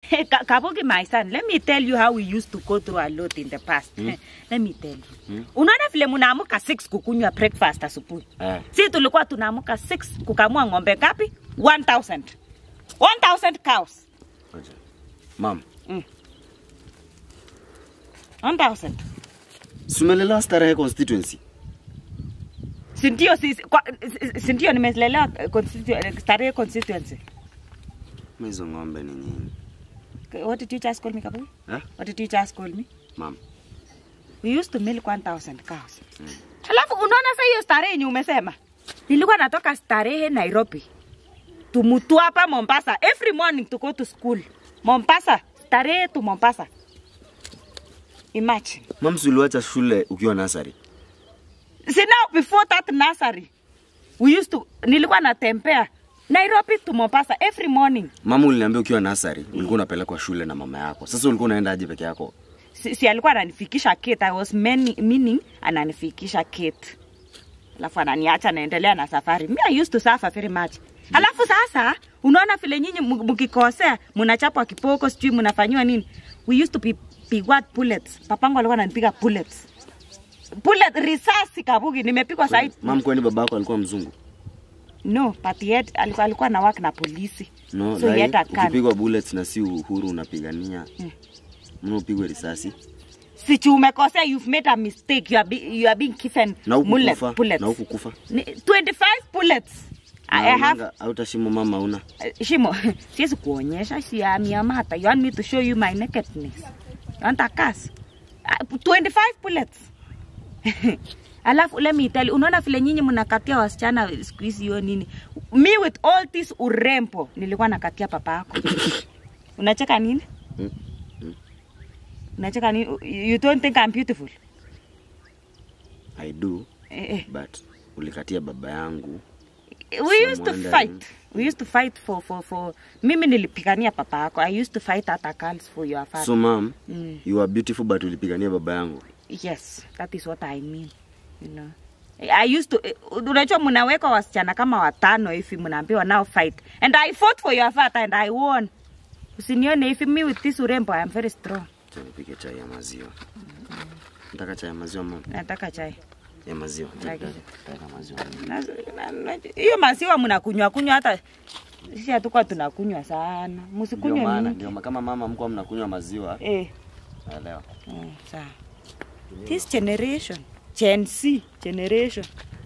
Kabugi, my son, let me tell you how we used to go through a lot in the past. Let me tell you. Unaona vile mnaamuka 6 kukunywa breakfast asubuhi. Si tulikuwa tunaamuka 6 kukamua ng'ombe ngapi? 1000. 1000 cows. Aje. Mom. 1000. Sumelelewa Starehe constituency. Sindio nimelelewa Starehe constituency. Hizo ng'ombe ni nyingi. What did you just call me, Kabugi? Huh? What did you just call me? Mom. We used to milk 1000 cows. Halafu unaona sasa hiyo Starehe yenye umesema. Nilikuwa natoka Starehe Nairobi. Tumutwapa Mombasa every morning to go to school. Mombasa, Starehe to Mombasa. Imagine. Mom, uliacha shule ukiwa nursery. See now before that nursery, we used to nilikuwa natembea Nairobi to Mombasa every morning. Mama uliniambia ukiwa nursery ulikuwa unapelekwa shule na mama yako. Sasa ulikuwa unaenda aje peke yako? Si alikuwa ananifikisha Kate. I was meaning ananifikisha Kate. Alafu ananiacha naendelea na safari. Me I used to suffer very much. Alafu sasa unaona vile nyinyi mkikosea mnachapwa kipoko sijui mnafanywa nini. We used to be pigwa bullets. Papangu alikuwa ananipiga bullets. Bullet risasi Kabugi nimepigwa side. Mama, kwani babako alikuwa mzungu? No, but yet alikuwa na work na polisi. No, so yet ukipigwa bullets na si uhuru unapigania. Unapigwa risasi. Si umekosea, you've made a mistake. You are being given bullets. Na ukukufa. 25 bullets. I have Hautashimo mama una. Shimo, siwezi kuonyesha si ya miamata. You want me to show you my nakedness? You want a curse? 25 bullets. Alafu let me tell you, unaona vile nyinyi mnakatia wasichana siku hizi hiyo nini? Me with all this urembo nilikuwa nakatia papa yako. Unacheka nini? Unacheka nini? You don't think I'm beautiful? I do. But ulikatia baba yangu. We used to fight. We used to fight for mimi nilipigania papa yako. I used to fight other girls for your father. So mom, you are beautiful but ulipigania baba yangu. Yes, that is what I mean. You know. I used to unajua mnaweka wasichana kama 5 hivi mnaambiwa now fight. And I fought for your father and I won. Usinione if me with this urembo I am very strong. Nipike chai ya maziwa. Nataka chai ya maziwa mama. Nataka chai ya maziwa. Nataka maziwa. Hiyo maziwa mnakunywa hata sisi hatuko tunakunywa sana. Msikunywe nini? Ndio kama mama mko mnakunywa maziwa. Naelewa. Sawa. This generation, Gen Z generation.